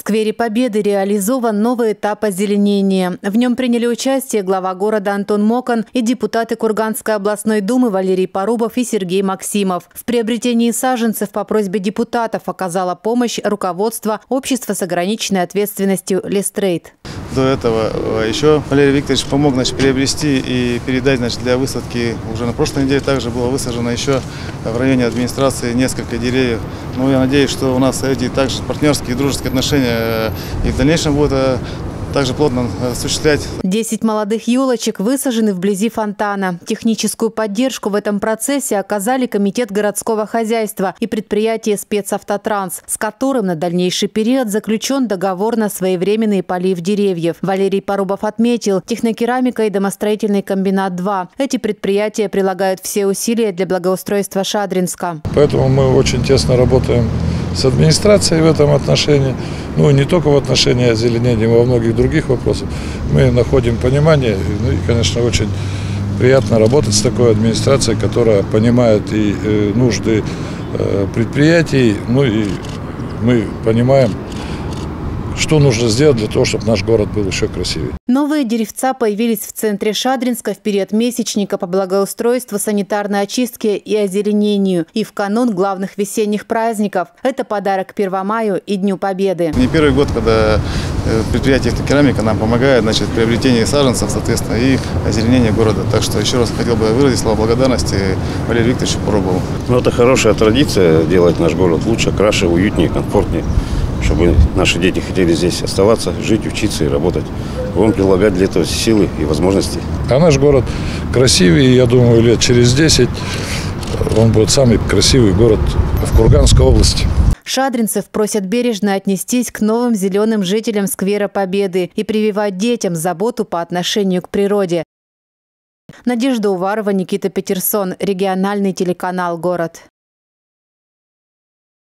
сквере Победы реализован новый этап озеленения. В нем приняли участие глава города Антон Мокан и депутаты Курганской областной думы Валерий Порубов и Сергей Максимов. В приобретении саженцев по просьбе депутатов оказало помощь руководство общества с ограниченной ответственностью «Лестрейд». До этого еще Валерий Викторович помог приобрести и передать для высадки. Уже на прошлой неделе также было высажено еще в районе администрации несколько деревьев. Ну, я надеюсь, что у нас эти также партнерские и дружеские отношения и в дальнейшем будут также плотно осуществлять. 10 молодых елочек высажены вблизи фонтана. Техническую поддержку в этом процессе оказали Комитет городского хозяйства и предприятие «Спецавтотранс», с которым на дальнейший период заключен договор на своевременный полив деревьев. Валерий Порубов отметил, технокерамика и домостроительный комбинат-2. Эти предприятия прилагают все усилия для благоустройства Шадринска. Поэтому мы очень тесно работаем с администрацией в этом отношении. Ну, не только в отношении озеленения, но во многих других вопросах. Мы находим понимание. Ну, и, конечно, очень приятно работать с такой администрацией, которая понимает и нужды предприятий. Ну, и мы понимаем, что нужно сделать для того, чтобы наш город был еще красивее. Новые деревца появились в центре Шадринска в период месячника по благоустройству, санитарной очистке и озеленению и в канун главных весенних праздников. Это подарок 1 маю и Дню Победы. Не первый год, когда предприятие «Технокерамика» нам помогает в приобретении саженцев, соответственно, и озеленения города. Так что еще раз хотел бы выразить слова благодарности Валерию Викторовичу Порубову. Ну, это хорошая традиция делать наш город лучше, краше, уютнее, комфортнее, чтобы наши дети хотели здесь оставаться, жить, учиться и работать. Будем прилагать для этого силы и возможности. А наш город красивый, я думаю, лет через 10 он будет самый красивый город в Курганской области. Шадринцев просят бережно отнестись к новым зеленым жителям сквера Победы и прививать детям заботу по отношению к природе. Надежда Уварова, Никита Петерсон, региональный телеканал «Город».